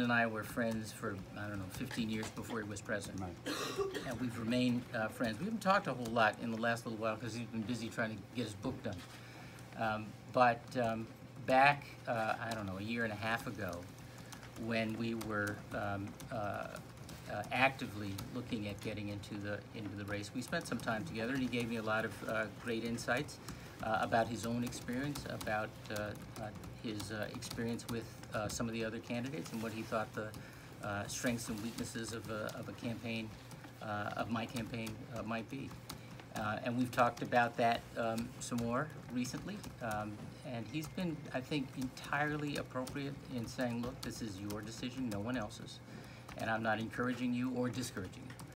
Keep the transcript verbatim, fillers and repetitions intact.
and I were friends for, I don't know, fifteen years before he was president. Right. And we've remained uh, friends. We haven't talked a whole lot in the last little while because he's been busy trying to get his book done. Um, but um, back, uh, I don't know, a year and a half ago, when we were um, uh, uh, actively looking at getting into the into the race, we spent some time together, and he gave me a lot of uh, great insights uh, about his own experience, about uh, uh, his uh, experience with uh, some of the other candidates, and what he thought the uh, strengths and weaknesses of a, of a campaign, uh, of my campaign, uh, might be. Uh, and we've talked about that um, some more recently. Um, and he's been, I think, entirely appropriate in saying, look, this is your decision, no one else's. And I'm not encouraging you or discouraging you.